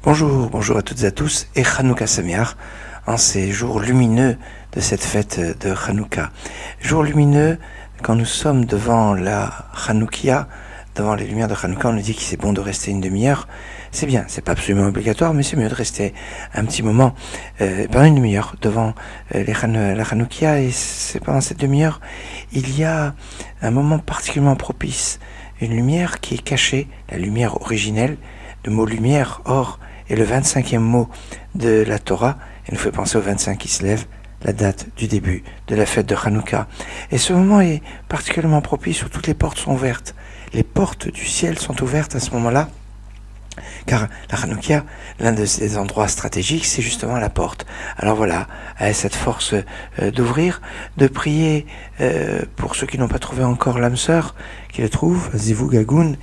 Bonjour, bonjour à toutes et à tous, et Hanouka Sameach, en ces jours lumineux de cette fête de Hanouka. Jour lumineux, quand nous sommes devant la Hanoukia, devant les lumières de Hanouka, on nous dit qu'il c'est bon de rester une demi-heure. C'est bien, c'est pas absolument obligatoire, mais c'est mieux de rester un petit moment, pendant une demi-heure, devant la Hanoukia, et c'est pendant cette demi-heure, il y a un moment particulièrement propice, une lumière qui est cachée, la lumière originelle, le mot lumière, or, est le 25e mot de la Torah, et nous fait penser au 25 qui se lève, la date du début de la fête de Hanouka. Et ce moment est particulièrement propice où toutes les portes sont ouvertes. Les portes du ciel sont ouvertes à ce moment-là, car la Hanouka, l'un de ses endroits stratégiques, c'est justement la porte. Alors voilà, avec cette force d'ouvrir, de prier pour ceux qui n'ont pas trouvé encore l'âme sœur, qui le trouvent, Zivou Gagoun,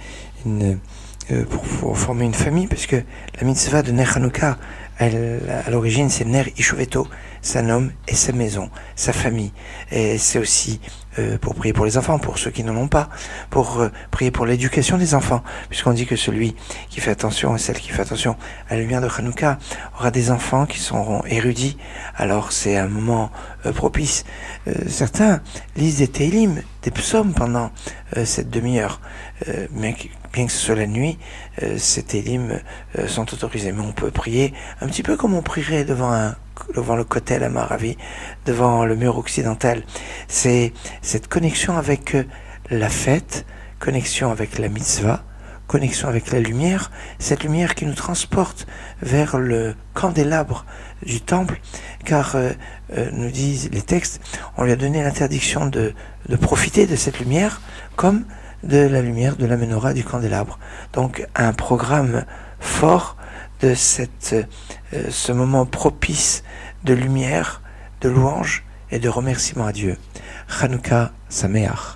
pour former une famille, parce que la mitzvah de Ner Hanouka, à l'origine, c'est Ner Ishuveto, sa homme et sa maison, sa famille. Et c'est aussi pour prier pour les enfants, pour ceux qui n'en ont pas, pour prier pour l'éducation des enfants, puisqu'on dit que celui qui fait attention et celle qui fait attention à la lumière de Hanouka aura des enfants qui seront érudits. Alors c'est un moment propice. Certains lisent des télim, des psaumes pendant cette demi-heure, mais bien que ce soit la nuit, ces télim sont autorisés. Mais on peut prier un petit peu comme on prierait devant le Kotel Amaravi, devant le mur occidental. C'est cette connexion avec la fête, connexion avec la mitzvah, connexion avec la lumière, cette lumière qui nous transporte vers le candélabre du temple, car nous disent les textes, on lui a donné l'interdiction de profiter de cette lumière comme de la lumière de la menorah du candélabre. Donc un programme fort de ce moment propice de lumière, de louange et de remerciement à Dieu. Hanouka Sameach.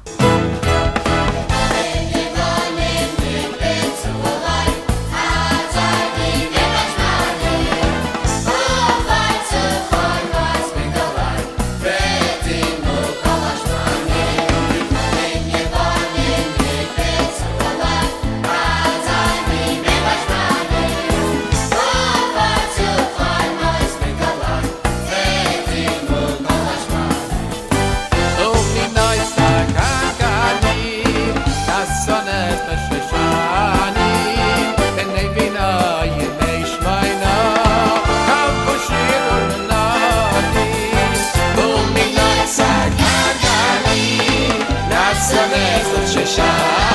Shine.